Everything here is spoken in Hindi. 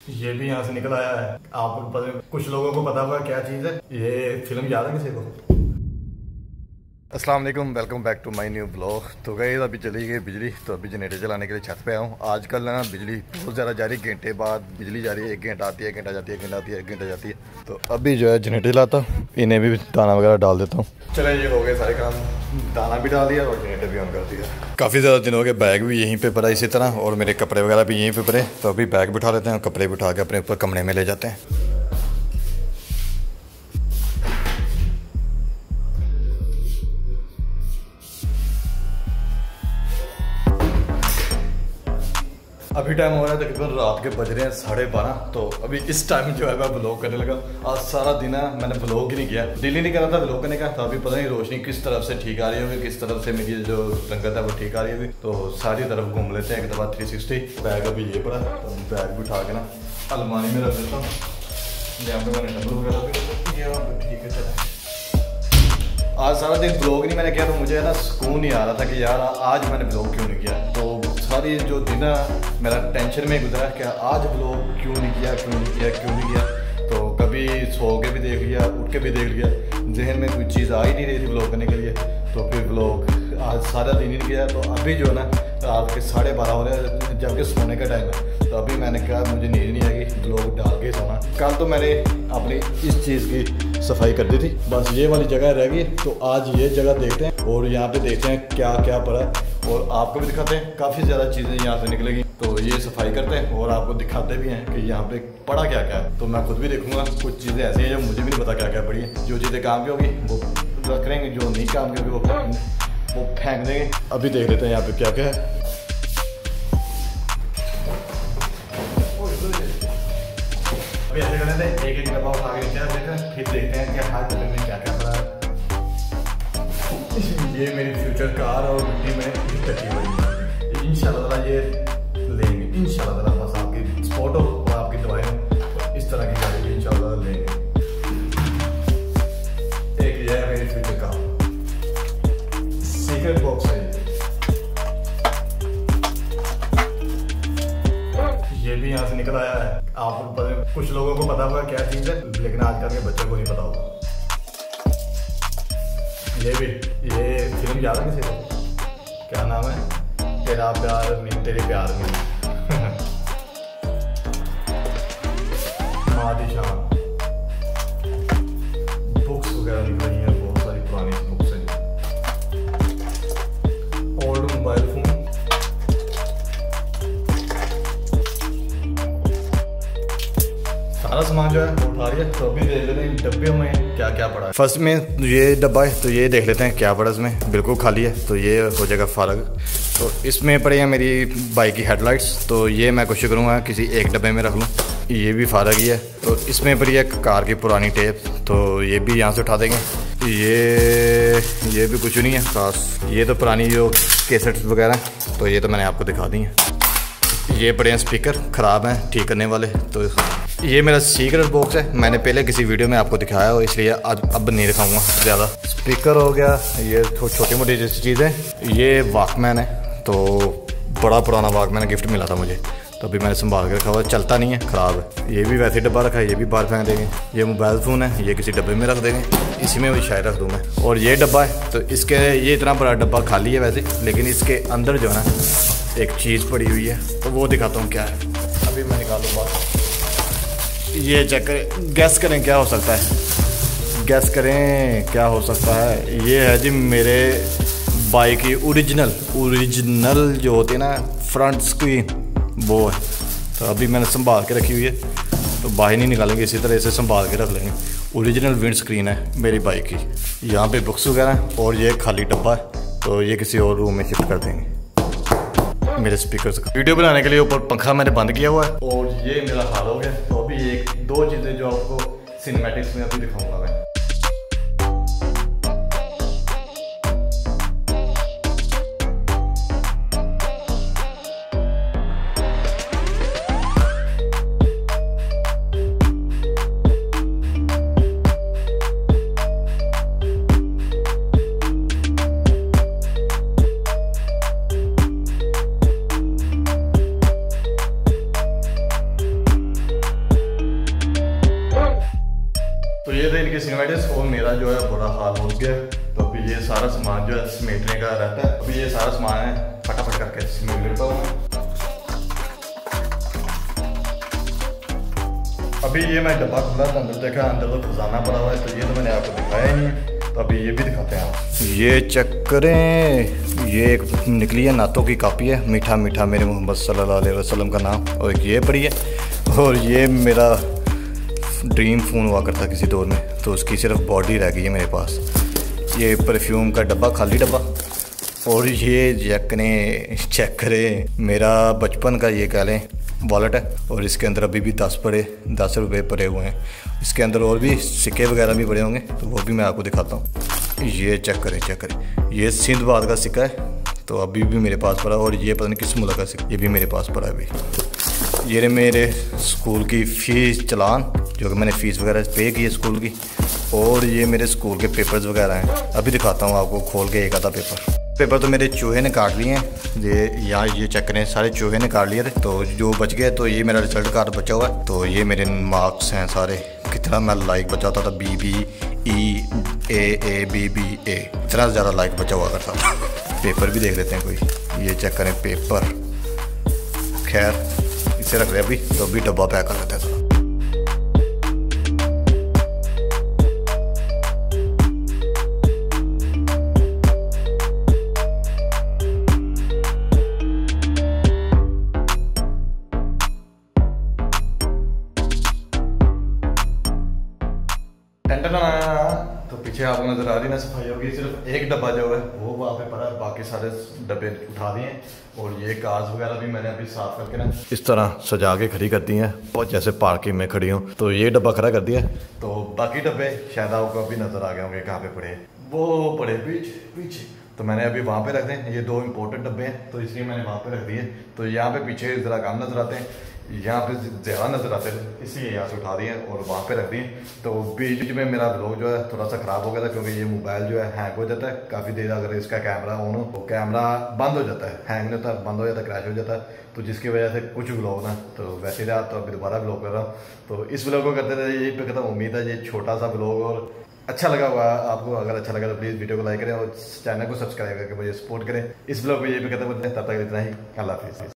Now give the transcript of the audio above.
ये भी यहाँ से निकल आया है। आपको पता, कुछ लोगों को पता हुआ क्या चीज़ है। ये फिल्म याद है किसी को? अस्सलाम वालेकुम, welcome back to my new blog. तो गई अभी चली गई बिजली, तो अभी जनरेटर चलाने के लिए छत पे आया हूँ। आजकल ना बिजली बहुत ज़्यादा जा रही, घंटे बाद बिजली जा रही है। 1 घंटा आती है, 1 घंटा जाती है, 1 घंटा आती है, 1 घंटा जाती है। तो अभी जो है जनरेटर लाता हूँ, इन्हें भी दाना वगैरह डाल देता हूँ। चले, ये हो गए सारे काम, दाना भी डाल दिया और जनरेटर भी ऑन कर दिया। काफ़ी ज़्यादा दिन हो गए, बैग भी यहीं पर पड़ा इसी तरह, और मेरे कपड़े वगैरह भी यहीं पर पड़े। तो अभी बैग भी उठा लेते हैं और कपड़े भी उठा के अपने ऊपर कमरे में ले जाते हैं। अभी टाइम हो रहा है तकरीबन रात के बज रहे हैं 12:30। तो अभी इस टाइम जो है मैं ब्लॉग करने लगा। आज सारा दिन है मैंने ब्लॉग ही नहीं किया, दिल ही नहीं कर रहा था ब्लॉग करने का। तो अभी पता नहीं रोशनी किस तरफ से ठीक आ रही होगी, किस तरफ से मेरी जो रंगत है वो ठीक आ रही होगी। तो सारी तरफ घूम लेते हैं एक दफ़ा 360। बैग अभी ये पड़ा, तो बैग भी उठा के ना अलमारी में रख देता हूँ। यहाँ पे मैंने डब्बे वगैरह भी ठीक है। चला, आज सारा दिन ब्लॉग नहीं मैंने किया, तो मुझे ना सुकून नहीं आ रहा था कि यार आज मैंने ब्लॉग क्यों नहीं किया। तो सारी जो दिन मेरा टेंशन में गुजरा कि आज ब्लॉग क्यों नहीं किया, क्यों नहीं किया, क्यों नहीं किया। तो कभी सो के भी देख लिया, उठ के भी देख लिया, जहन में कोई चीज़ आ ही नहीं रही थी ब्लॉग करने के लिए। तो फिर ब्लॉग आज सारा दिन ही नहीं किया। तो अभी जो है ना रात के 12:30 हो रहे हैं, जबकि सोने का टाइम है। तो अभी मैंने कहा मुझे नींद नहीं आएगी, ब्लॉग डाल के सोना। कल तो मैंने अपनी इस चीज़ की सफाई कर दी थी, बस ये वाली जगह रह गई। तो आज ये जगह देखते हैं और यहाँ पे देखते हैं क्या क्या पड़ा है, और आपको भी दिखाते हैं। काफ़ी ज़्यादा चीज़ें यहाँ से निकलेगी, तो ये सफाई करते हैं और आपको दिखाते भी हैं कि यहाँ पे पड़ा क्या क्या है। तो मैं खुद भी देखूंगा, कुछ चीज़ें ऐसी हैं जो मुझे भी नहीं पता क्या क्या पड़ी है। जो चीज़ें काम की होगी वो रख लेंगे, जो नहीं काम की होगी वो फेंक देंगे। अभी देख लेते हैं यहाँ पे क्या क्या है। अभी ऐसे करते हैं, एक एक डब्बा उठा के नीचे देते हैं, फिर देखते हैं कि हर डब्बे में क्या क्या पड़ा है। ये मेरी फ्यूचर कार और मिट्टी में कटी हुई है। इंशाल्लाह ये लेंगे, इंशाल्लाह। बस आपकी स्पॉट हो और आपकी दवाई हो, तो इस तरह की गाड़ी इंशाल्लाह लेंगे। एक ये है मेरी फ्यूचर कार, सीक्रेट बॉक्स है। ये भी यहाँ से निकल आया है। आपको पता, कुछ लोगों को पता होगा क्या चीज़ है, लेकिन आजकल के बच्चों को नहीं पता होगा। ये फिल्म याद है किसी को? क्या नाम है? तेरा प्यार में, तेरे प्यार में। मादिशान बुक्स वगैरह निकल रही हैं, बहुत सारी पुरानी बुक्स हैं। ओल्ड मोबाइल फोन, सारा सामान जो है उठा रही है। तो अभी देख लेते हैं डब्बे में क्या क्या पड़ा है। फर्स्ट में ये डब्बा है, तो ये देख लेते हैं क्या पड़ा इसमें। बिल्कुल खाली है, तो ये हो जाएगा फारग। तो इसमें पड़े हैं मेरी बाइक की हेडलाइट्स, तो ये मैं कोशिश करूँगा किसी एक डब्बे में रख लूँ। ये भी फारग ही है। तो इसमें पड़ी है कार की पुरानी टेप, तो ये भी यहाँ से उठा देंगे। ये भी कुछ नहीं है खास, ये तो पुरानी जो कैसेट्स वगैरह, तो ये तो मैंने आपको दिखा दी हैं। ये पड़े हैं स्पीकर, ख़राब हैं, ठीक करने वाले। तो ये मेरा सीक्रेट बॉक्स है, मैंने पहले किसी वीडियो में आपको दिखाया हो, इसलिए अब नहीं दिखाऊंगा ज़्यादा। स्पीकर हो गया, ये छोटी मोटी जैसी चीज़ें। ये वॉकमैन है, तो बड़ा पुराना वॉकमैन गिफ्ट मिला था मुझे, तो अभी मैंने संभाल के रखा हुआ, चलता नहीं है, ख़राब है। ये भी वैसे डब्बा रखा है, ये भी बाहर फेंक देंगे। ये मोबाइल फ़ोन है, ये किसी डब्बे में रख देंगे, इसी में भी शायद रख दूँ मैं। और ये डब्बा है, तो इसके ये इतना बड़ा डब्बा खाली है वैसे, लेकिन इसके अंदर जो है ना एक चीज़ पड़ी हुई है, तो वो दिखाता हूँ क्या है। अभी मैं निकालूँ बात, ये चेक करें, गैस करें क्या हो सकता है, गैस करें क्या हो सकता है। ये है जी मेरे बाइक की ओरिजिनल जो होती है ना फ्रंट स्क्रीन, वो है। तो अभी मैंने संभाल के रखी हुई है, तो बाहर नहीं निकालेंगे, इसी तरह से संभाल के रख लेंगे। ओरिजिनल विंड स्क्रीन है मेरी बाइक की। यहाँ पे बुक्स वगैरह, और ये खाली डब्बा है, तो ये किसी और रूम में शिफ्ट कर देंगे। मेरे स्पीकर से वीडियो बनाने के लिए ऊपर पंखा मैंने बंद किया हुआ है, और ये मेरा हाल हो गया। तो अभी एक दो चीज़ें जो आपको सिनेमैटिक्स में अभी दिखाऊंगा मैं। ये थे इनके सिनेमैटिक्स और मेरा जो है बुरा हाल हो गया। तो अभी ये सारा सामान जो है समेटने का रहता है। अभी ये सारा सामान है फटाफट करके समेट लेता हूँ। अभी ये मैं डब्बा खुला था, अंदर देखा अंदर तो खजाना पड़ा हुआ है, तो ये तो मैंने आपको दिखाया ही नहीं। तो अभी ये भी दिखाते हैं। ये चेक करें, ये एक निकली है नातों की कॉपी है, मीठा मीठा मेरे मोहम्मद सल्लल्लाहु अलैहि वसल्लम का नाम, और एक ये पड़ी है। और ये मेरा ड्रीम फ़ोन हुआ करता किसी दौर में, तो उसकी सिर्फ बॉडी रह गई है मेरे पास। ये परफ्यूम का डब्बा, खाली डब्बा। और ये चेक करें मेरा बचपन का ये कह लें वॉलेट है, और इसके अंदर अभी भी 10 रुपये पड़े हुए हैं। इसके अंदर और भी सिक्के वगैरह भी पड़े होंगे, तो वो भी मैं आपको दिखाता हूँ। ये चेक करें, ये सिंधबाद का सिक्का है, तो अभी भी मेरे पास पड़ा। और ये पता नहीं किस मुल्क का सिक्का, ये भी मेरे पास पड़ा है अभी। ये मेरे स्कूल की फ़ीस चालान, जो कि मैंने फ़ीस वगैरह पे की है स्कूल की। और ये मेरे स्कूल के पेपर्स वगैरह हैं, अभी दिखाता हूँ आपको खोल के एक आधा पेपर तो मेरे चूहे ने काट लिए हैं। ये यहाँ ये चेक करें, सारे चूहे ने काट लिए थे, तो जो बच गए तो ये मेरा रिजल्ट कार्ड बचा हुआ है। तो ये मेरे मार्क्स हैं सारे, कितना मैं लाइक बचा होता था, BBEAABBA, इतना ज़्यादा लाइक बचा हुआ करता था। पेपर भी देख लेते हैं कोई, ये चेक करें पेपर। खैर इसे रख रहे अभी, तो अभी डब्बा पैक कर लेते हैं। तो पीछे आपको नजर आ रही ना सफाई होगी, सिर्फ एक डब्बा जो है वो वहाँ पे पड़ा है, बाकी सारे डब्बे उठा दिए हैं। और ये कार्स वगैरह भी मैंने अभी साफ करके ना इस तरह सजा के खड़ी कर दी हैं, बहुत जैसे पार्किंग में खड़ी हूँ। तो ये डब्बा खड़ा कर दिया, तो बाकी डब्बे शायद आपको अभी नजर आ गए होंगे कहाँ पे पड़े, वो पड़े पीछे। तो मैंने अभी वहाँ पे रख दें, ये 2 इंपॉर्टेंट डब्बे हैं, तो इसलिए मैंने वहाँ पे रख दिए। तो यहाँ पे पीछे ज़रा कम नजर आते हैं, यहाँ पे ज़्यादा नज़र आते हैं, इसलिए यहाँ से उठा दिए और वहाँ पे रख दिए। तो बीच में मेरा ब्लॉग जो है थोड़ा सा ख़राब हो गया था, क्योंकि ये मोबाइल जो है हैंग हो जाता है काफ़ी देर, अगर इसका कैमरा ऑन हो तो कैमरा बंद हो जाता है, हैंग नहीं होता, बंद हो जाता है, क्रैश हो जाता है। तो जिसकी वजह से कुछ ब्लॉग ना तो वैसे रहा, तो अभी दोबारा ब्लॉग कर रहा हूँ। तो इस ब्लॉग को करते रहे, यही पे कहता हूँ। उम्मीद है ये छोटा सा ब्लॉग और अच्छा लगा होगा आपको। अगर अच्छा लगा तो प्लीज़ वीडियो को लाइक करें और चैनल को सब्सक्राइब करके मुझे सपोर्ट करें। इस ब्लॉग को ये भी कहता हूँ, तब तक इतना ही, अल्लाह हाफिज़।